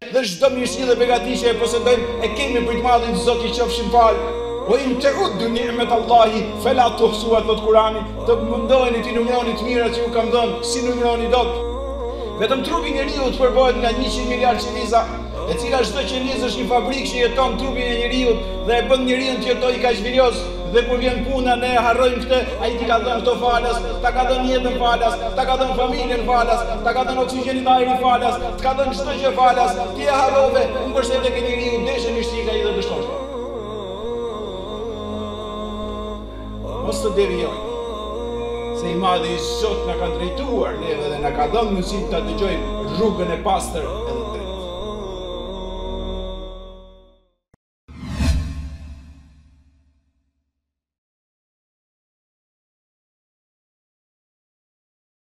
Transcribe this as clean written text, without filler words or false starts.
dhe çdo mirësi dhe begati që e posedojmë e kemi për të madhin Zoti qofshin fal. O in ta'uddu ni'mat Allahi fala tuhsuha, thot Kurani, të mundoheni ti numëroni të mirat që ju kam dhënë, si numëroni dot. Vetëm trupi i njeriu të përbohet nga 100 miliard qelizë, e cila çdo qelizë është një fabrikë që jeton trupin e njeriu dhe e bën njeriu të jetojë kaq virioz. Dhe kur vjen puna ne harrojmë këtë, ai ti ka dhënë këto falas, ta ka dhënë jetën falas, ta ka dhënë familjen falas, ta ka dhënë oksigjenin ajrin falas, ta ka dhënë çdo gjë falas. Ti e harrove, mbështet tek njeriu, ndeshën i shtika i dhe dështon. Mos të devijojmë, se i madhi i Zot na ka drejtuar neve dhe na ka dhënë mundësinë ta dëgjojmë rrugën e pastër